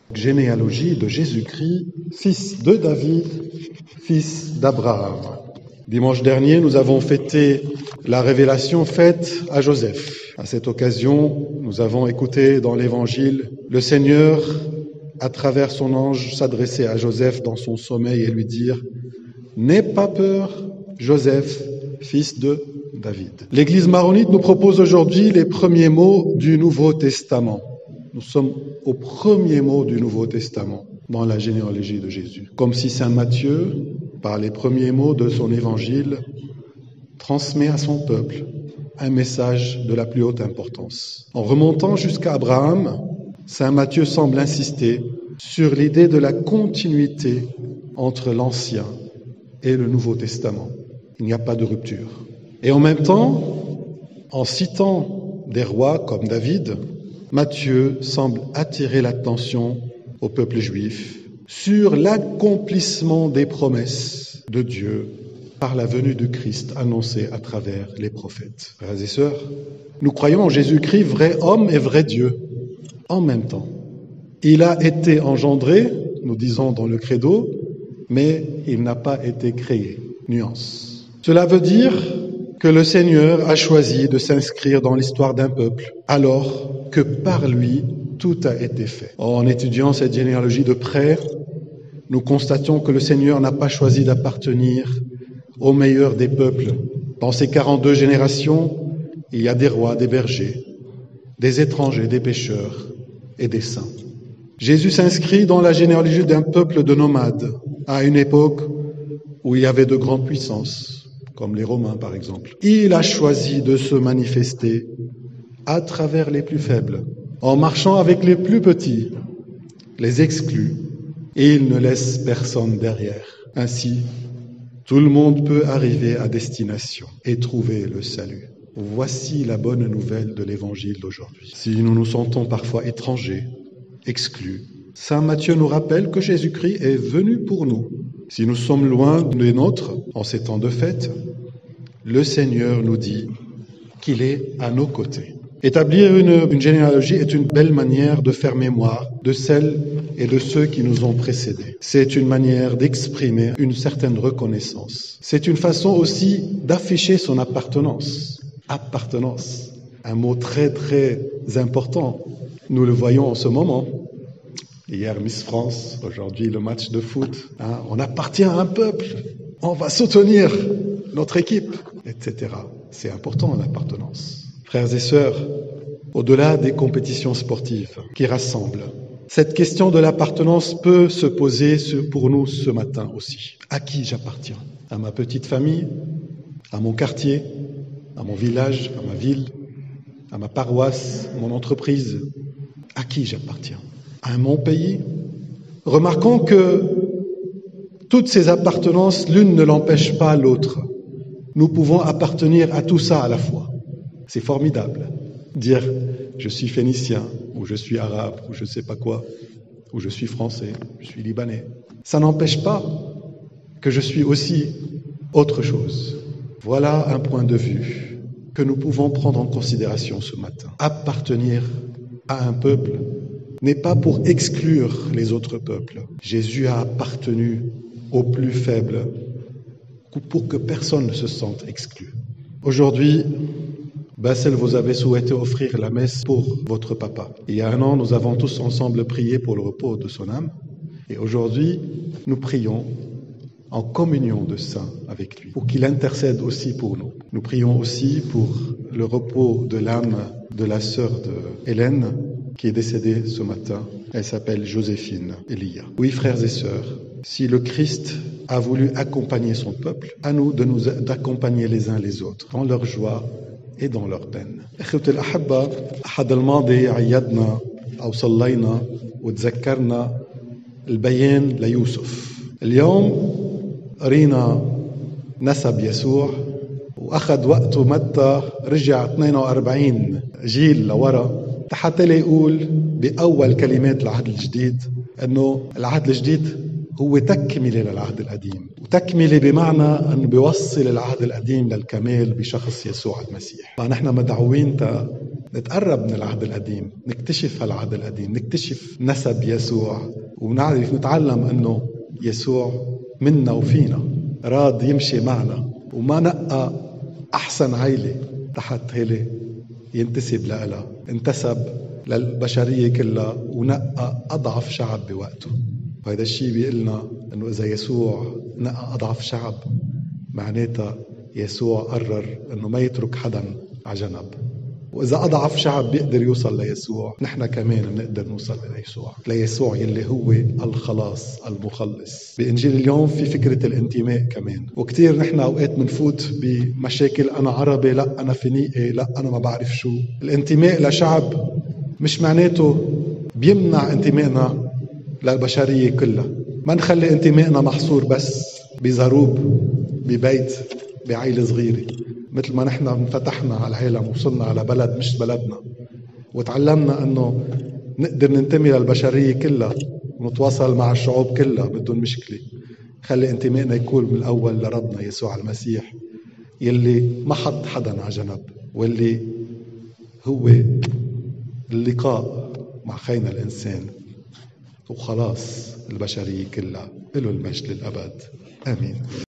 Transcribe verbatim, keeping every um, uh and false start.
Généalogie de Jésus-Christ, fils de David, fils d'Abraham. Dimanche dernier, nous avons fêté la révélation faite à Joseph. À cette occasion, nous avons écouté dans l'Évangile le Seigneur, à travers son ange, s'adresser à Joseph dans son sommeil et lui dire « N'aie pas peur, Joseph, fils de David ». L'Église maronite nous propose aujourd'hui les premiers mots du Nouveau Testament. Nous sommes aux premiers mots du Nouveau Testament dans la généalogie de Jésus. Comme si saint Matthieu, par les premiers mots de son évangile, transmet à son peuple un message de la plus haute importance. En remontant jusqu'à Abraham, saint Matthieu semble insister sur l'idée de la continuité entre l'Ancien et le Nouveau Testament. Il n'y a pas de rupture. Et en même temps, en citant des rois comme David, Matthieu semble attirer l'attention au peuple juif sur l'accomplissement des promesses de Dieu par la venue du Christ annoncée à travers les prophètes. Frères et sœurs, nous croyons en Jésus-Christ, vrai homme et vrai Dieu, en même temps. Il a été engendré, nous disons dans le credo, mais il n'a pas été créé. Nuance. Cela veut dire que le Seigneur a choisi de s'inscrire dans l'histoire d'un peuple, alors que par lui, tout a été fait. En étudiant cette généalogie de près, nous constatons que le Seigneur n'a pas choisi d'appartenir au meilleur des peuples. Dans ces quarante-deux générations, il y a des rois, des bergers, des étrangers, des pécheurs et des saints. Jésus s'inscrit dans la généalogie d'un peuple de nomades, à une époque où il y avait de grandes puissances, comme les Romains par exemple. Il a choisi de se manifester à travers les plus faibles, en marchant avec les plus petits, les exclus, et il ne laisse personne derrière. Ainsi, tout le monde peut arriver à destination et trouver le salut. Voici la bonne nouvelle de l'Évangile d'aujourd'hui. Si nous nous sentons parfois étrangers, exclus, saint Matthieu nous rappelle que Jésus-Christ est venu pour nous. Si nous sommes loin des nôtres en ces temps de fête, le Seigneur nous dit qu'il est à nos côtés. Établir une, une généalogie est une belle manière de faire mémoire de celles et de ceux qui nous ont précédés. C'est une manière d'exprimer une certaine reconnaissance. C'est une façon aussi d'afficher son appartenance. Appartenance, un mot très très important. Nous le voyons en ce moment. Hier, Miss France, aujourd'hui le match de foot. Hein, on appartient à un peuple, on va soutenir notre équipe, et cetera. C'est important l'appartenance. Frères et sœurs, au-delà des compétitions sportives qui rassemblent, cette question de l'appartenance peut se poser pour nous ce matin aussi. À qui j'appartiens? À ma petite famille, à mon quartier, à mon village, à ma ville, à ma paroisse, à mon entreprise? À qui j'appartiens? À mon pays? Remarquons que toutes ces appartenances, l'une ne l'empêche pas l'autre. Nous pouvons appartenir à tout ça à la fois. C'est formidable. Dire « je suis phénicien » ou « je suis arabe » ou je ne sais pas quoi, ou « je suis français », « je suis libanais ». Ça n'empêche pas que je suis aussi autre chose. Voilà un point de vue que nous pouvons prendre en considération ce matin. Appartenir à un peuple n'est pas pour exclure les autres peuples. Jésus a appartenu aux plus faibles pour que personne ne se sente exclu. Aujourd'hui, Bassel, vous avez souhaité offrir la messe pour votre papa. Il y a un an, nous avons tous ensemble prié pour le repos de son âme. Et aujourd'hui, nous prions en communion de saints avec lui, pour qu'il intercède aussi pour nous. Nous prions aussi pour le repos de l'âme de la sœur de Hélène, qui est décédée ce matin. Elle s'appelle Joséphine Elia. Oui, frères et sœurs, si le Christ a voulu accompagner son peuple, à nous de nous d'accompagner les uns les autres dans leur joie et dans leur peine. إخوتي الأحبة، أحد الماضي عيدنا أو صلينا وتذكرنا البيان ليوسف. اليوم قرينا نسب يسوع وأخذ وقته متى رجع اثنين وأربعين جيل لورا حتى يقول بأول كلمات العهد الجديد أنه العهد الجديد هو تكملة للعهد القديم، وتكملة بمعنى أنه بيوصل العهد القديم للكمال بشخص يسوع المسيح. فنحن مدعوين نتقرب من العهد القديم، نكتشف هالعهد القديم، نكتشف نسب يسوع، ونعرف نتعلم أنه يسوع منا وفينا، راد يمشي معنا، وما نقى أحسن عيلة تحت هيلة ينتسب لها، انتسب للبشرية كلها ونقى أضعف شعب بوقته. وهذا الشيء بيقلنا أنه إذا يسوع نقى أضعف شعب، معناتها يسوع قرر أنه ما يترك حدا على جنب. وإذا أضعف شعب بيقدر يوصل ليسوع، نحن كمان بنقدر نوصل ليسوع، ليسوع يلي هو الخلاص المخلص. بإنجيل اليوم في فكرة الانتماء كمان، وكتير نحن أوقات منفوت بمشاكل، أنا عربي، لا أنا فينيقي، لا أنا ما بعرف شو. الانتماء لشعب مش معناته بيمنع انتمائنا للبشرية كلها. ما نخلي انتمائنا محصور بس بزروب ببيت بعائلة صغيرة، مثل ما نحن انفتحنا على العالم وصلنا على بلد مش بلدنا، وتعلمنا أنه نقدر ننتمي للبشرية كلها ونتواصل مع الشعوب كلها بدون مشكلة. خلي انتمائنا يكون من الأول لربنا يسوع المسيح، يلي ما حط حدا على جنب، واللي هو اللقاء مع خينا الإنسان وخلاص البشرية كلها. له المجد للأبد، آمين.